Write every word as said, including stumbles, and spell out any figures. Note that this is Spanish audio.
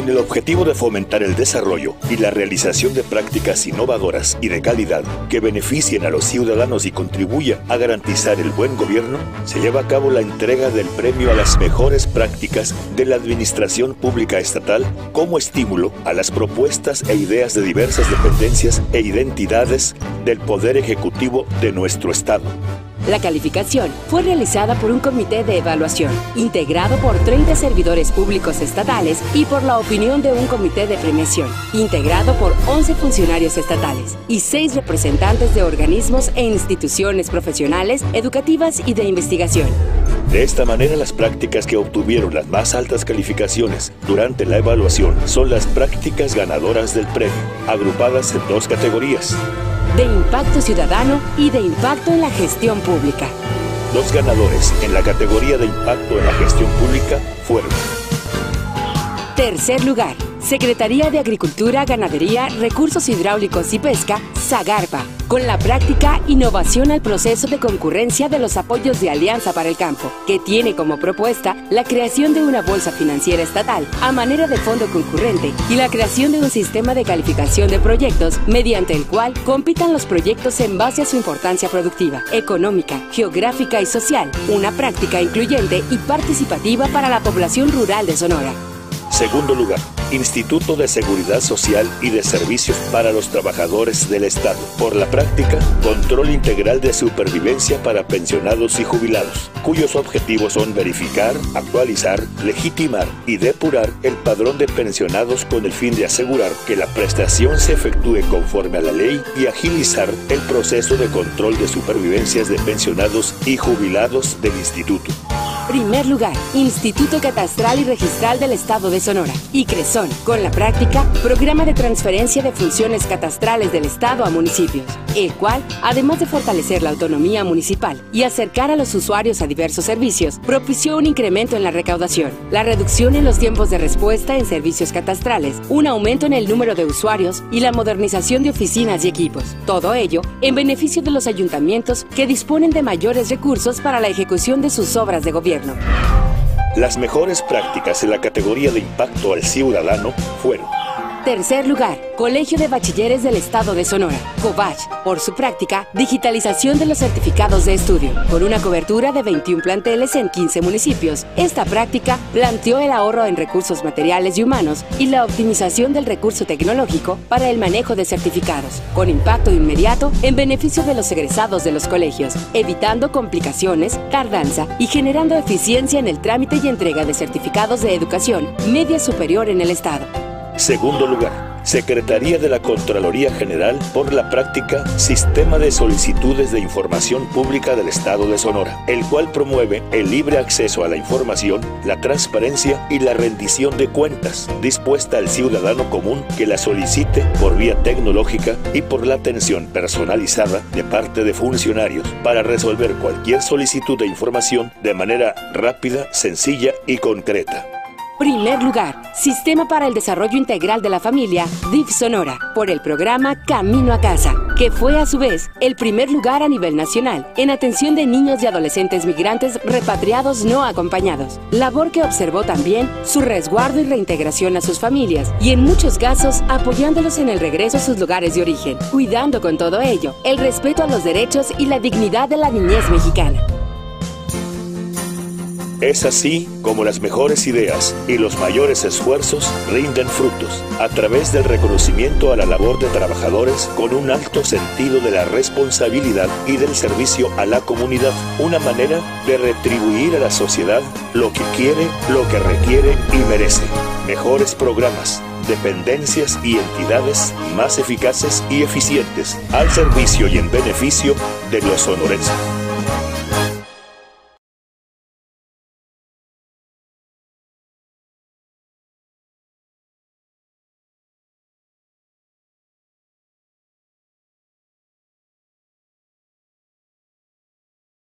Con el objetivo de fomentar el desarrollo y la realización de prácticas innovadoras y de calidad que beneficien a los ciudadanos y contribuyan a garantizar el buen gobierno, se lleva a cabo la entrega del premio a las mejores prácticas de la Administración Pública Estatal como estímulo a las propuestas e ideas de diversas dependencias e identidades del Poder Ejecutivo de nuestro Estado. La calificación fue realizada por un comité de evaluación, integrado por treinta servidores públicos estatales y por la opinión de un comité de premiación, integrado por once funcionarios estatales y seis representantes de organismos e instituciones profesionales, educativas y de investigación. De esta manera, las prácticas que obtuvieron las más altas calificaciones durante la evaluación son las prácticas ganadoras del premio, agrupadas en dos categorías: de impacto ciudadano y de impacto en la gestión pública. Los ganadores en la categoría de impacto en la gestión pública fueron: tercer lugar, Secretaría de Agricultura, Ganadería, Recursos Hidráulicos y Pesca, SAGARPA, con la práctica Innovación al proceso de concurrencia de los apoyos de Alianza para el Campo, que tiene como propuesta la creación de una bolsa financiera estatal a manera de fondo concurrente y la creación de un sistema de calificación de proyectos mediante el cual compitan los proyectos en base a su importancia productiva, económica, geográfica y social, una práctica incluyente y participativa para la población rural de Sonora. Segundo lugar, Instituto de Seguridad Social y de Servicios para los Trabajadores del Estado, por la práctica Control Integral de Supervivencia para Pensionados y Jubilados, cuyos objetivos son verificar, actualizar, legitimar y depurar el padrón de pensionados con el fin de asegurar que la prestación se efectúe conforme a la ley y agilizar el proceso de control de supervivencias de pensionados y jubilados del Instituto. Primer lugar, Instituto Catastral y Registral del Estado de Sonora, ICRESON, con la práctica Programa de Transferencia de Funciones Catastrales del Estado a municipios, el cual, además de fortalecer la autonomía municipal y acercar a los usuarios a diversos servicios, propició un incremento en la recaudación, la reducción en los tiempos de respuesta en servicios catastrales, un aumento en el número de usuarios y la modernización de oficinas y equipos. Todo ello en beneficio de los ayuntamientos que disponen de mayores recursos para la ejecución de sus obras de gobierno. Las mejores prácticas en la categoría de impacto al ciudadano fueron: tercer lugar, Colegio de Bachilleres del Estado de Sonora, COBACH, por su práctica Digitalización de los Certificados de Estudio, con una cobertura de veintiún planteles en quince municipios. Esta práctica planteó el ahorro en recursos materiales y humanos y la optimización del recurso tecnológico para el manejo de certificados, con impacto inmediato en beneficio de los egresados de los colegios, evitando complicaciones, tardanza y generando eficiencia en el trámite y entrega de certificados de educación media superior en el Estado. Segundo lugar, Secretaría de la Contraloría General, por la práctica Sistema de Solicitudes de Información Pública del Estado de Sonora, el cual promueve el libre acceso a la información, la transparencia y la rendición de cuentas, dispuesta al ciudadano común que la solicite por vía tecnológica y por la atención personalizada de parte de funcionarios para resolver cualquier solicitud de información de manera rápida, sencilla y concreta. Primer lugar, Sistema para el Desarrollo Integral de la Familia, D I F Sonora, por el programa Camino a Casa, que fue a su vez el primer lugar a nivel nacional en atención de niños y adolescentes migrantes repatriados no acompañados, labor que observó también su resguardo y reintegración a sus familias y en muchos casos apoyándolos en el regreso a sus lugares de origen, cuidando con todo ello el respeto a los derechos y la dignidad de la niñez mexicana. Es así como las mejores ideas y los mayores esfuerzos rinden frutos a través del reconocimiento a la labor de trabajadores con un alto sentido de la responsabilidad y del servicio a la comunidad, una manera de retribuir a la sociedad lo que quiere, lo que requiere y merece. Mejores programas, dependencias y entidades más eficaces y eficientes al servicio y en beneficio de los sonorenses.